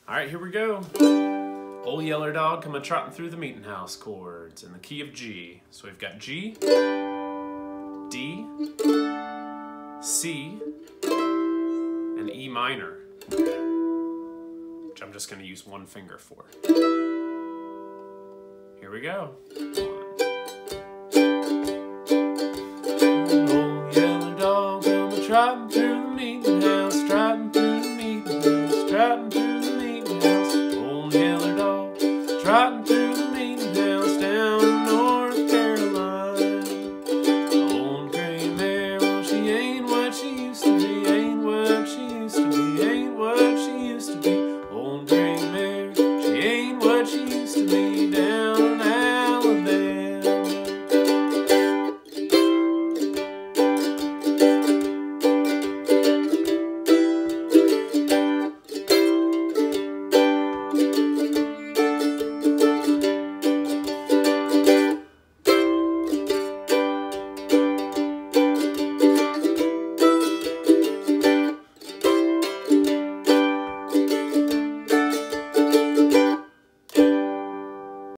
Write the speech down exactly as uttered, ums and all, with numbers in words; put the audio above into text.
All right, here we go. Old Yeller Dog coming trotting through the meeting house chords in the key of G. So we've got G, D, C, and E minor, which I'm just going to use one finger for. Here we go. One,